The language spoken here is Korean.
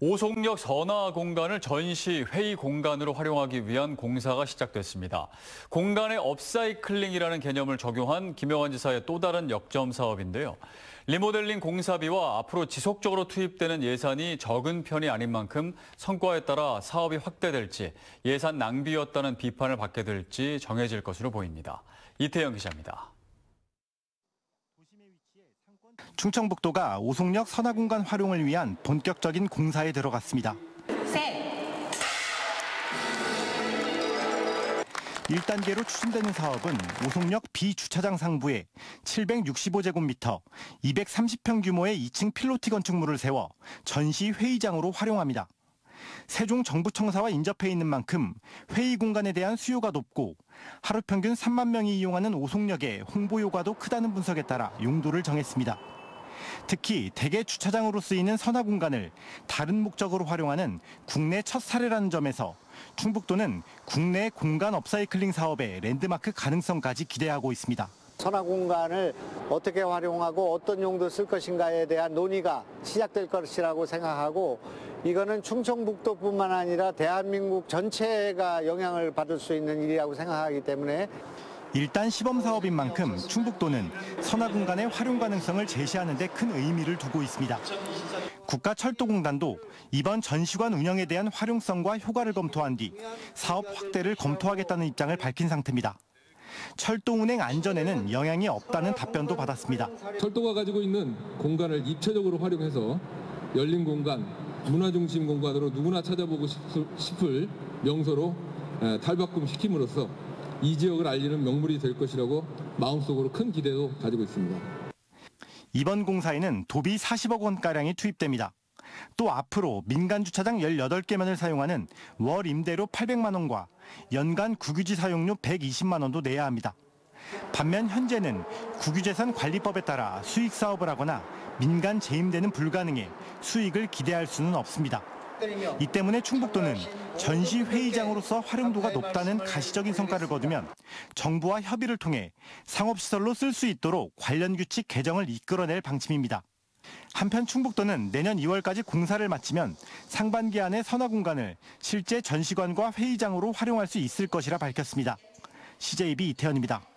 오송역 선화 공간을 전시 회의 공간으로 활용하기 위한 공사가 시작됐습니다. 공간의 업사이클링이라는 개념을 적용한 김영환 지사의 또 다른 역점 사업인데요. 리모델링 공사비와 앞으로 지속적으로 투입되는 예산이 적은 편이 아닌 만큼 성과에 따라 사업이 확대될지 예산 낭비였다는 비판을 받게 될지 정해질 것으로 보입니다. 이태영 기자입니다. 충청북도가 오송역 선화공간 활용을 위한 본격적인 공사에 들어갔습니다. 1단계로 추진되는 사업은 오송역 B주차장 상부에 765제곱미터, 230평 규모의 2층 필로티 건축물을 세워 전시 회의장으로 활용합니다. 세종 정부청사와 인접해 있는 만큼 회의 공간에 대한 수요가 높고 하루 평균 3만 명이 이용하는 오송역의 홍보 효과도 크다는 분석에 따라 용도를 정했습니다. 특히 대개 주차장으로 쓰이는 선화 공간을 다른 목적으로 활용하는 국내 첫 사례라는 점에서 충북도는 국내 공간 업사이클링 사업의 랜드마크 가능성까지 기대하고 있습니다. 선화 공간을 어떻게 활용하고 어떤 용도 쓸 것인가에 대한 논의가 시작될 것이라고 생각하고 이거는 충청북도뿐만 아니라 대한민국 전체가 영향을 받을 수 있는 일이라고 생각하기 때문에 일단 시범 사업인 만큼 충북도는 선화 공간의 활용 가능성을 제시하는 데 큰 의미를 두고 있습니다. 국가철도공단도 이번 전시관 운영에 대한 활용성과 효과를 검토한 뒤 사업 확대를 검토하겠다는 입장을 밝힌 상태입니다. 철도 운행 안전에는 영향이 없다는 답변도 받았습니다. 철도가 가지고 있는 공간을 입체적으로 활용해서 열린 공간, 문화 중심 공간으로 누구나 찾아보고 싶을 명소로 탈바꿈시킴으로써 이 지역을 알리는 명물이 될 것이라고 마음속으로 큰 기대도 가지고 있습니다. 이번 공사에는 도비 40억 원가량이 투입됩니다. 또 앞으로 민간 주차장 18개만을 사용하는 월 임대료 800만 원과 연간 국유지 사용료 120만 원도 내야 합니다. 반면 현재는 국유재산 관리법에 따라 수익 사업을 하거나 민간 재임대는 불가능해 수익을 기대할 수는 없습니다. 이 때문에 충북도는 전시 회의장으로서 활용도가 높다는 가시적인 성과를 거두면 정부와 협의를 통해 상업시설로 쓸 수 있도록 관련 규칙 개정을 이끌어낼 방침입니다. 한편 충북도는 내년 2월까지 공사를 마치면 상반기 안에 선화 공간을 실제 전시관과 회의장으로 활용할 수 있을 것이라 밝혔습니다. CJB 이태현입니다.